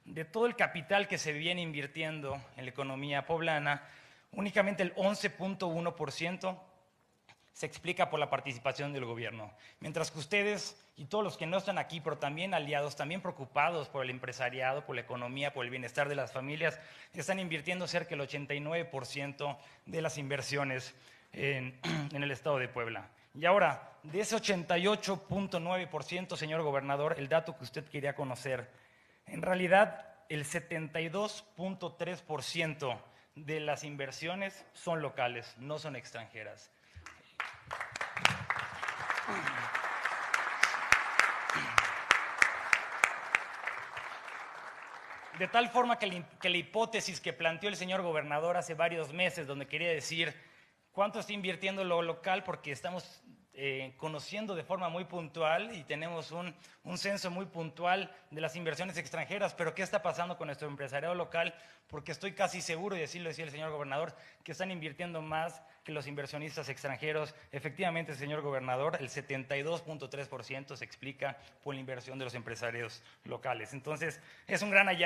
de todo el capital que se viene invirtiendo en la economía poblana, únicamente el 11.1% se explica por la participación del gobierno. Mientras que ustedes y todos los que no están aquí, pero también aliados, también preocupados por el empresariado, por la economía, por el bienestar de las familias, están invirtiendo cerca del 89% de las inversiones en el estado de Puebla. Y ahora, de ese 88.9%, señor gobernador, el dato que usted quería conocer, en realidad el 72.3% de las inversiones son locales, no son extranjeras. De tal forma que la hipótesis que planteó el señor gobernador hace varios meses, donde quería decir cuánto está invirtiendo lo local, porque estamos conociendo de forma muy puntual y tenemos un censo muy puntual de las inversiones extranjeras, pero ¿qué está pasando con nuestro empresariado local? Porque estoy casi seguro, y así lo decía el señor gobernador, que están invirtiendo más que los inversionistas extranjeros. Efectivamente, señor gobernador, el 72.3% se explica por la inversión de los empresarios locales. Entonces, es un gran hallazgo.